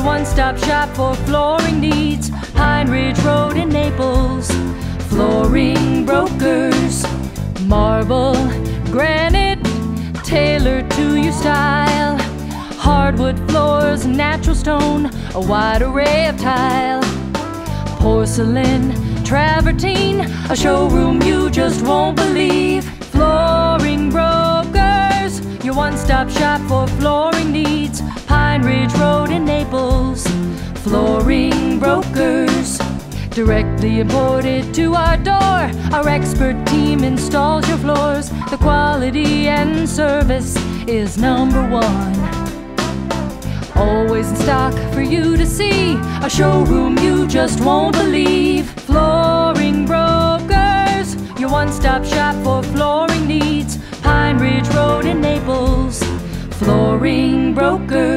your one-stop shop for flooring needs. Pine Ridge Road in Naples. Flooring brokers. Marble, granite, tailored to your style. Hardwood floors, natural stone, a wide array of tile. Porcelain, travertine, a showroom you just won't believe. Flooring brokers, your one-stop shop for flooring needs. Pine Ridge Road in Naples. Flooring brokers, directly imported to our door. Our expert team installs your floors. The quality and service is #1. Always in stock for you to see. A showroom you just won't believe. Flooring brokers, your one-stop shop for flooring needs. Pine Ridge Road in Naples. Flooring brokers.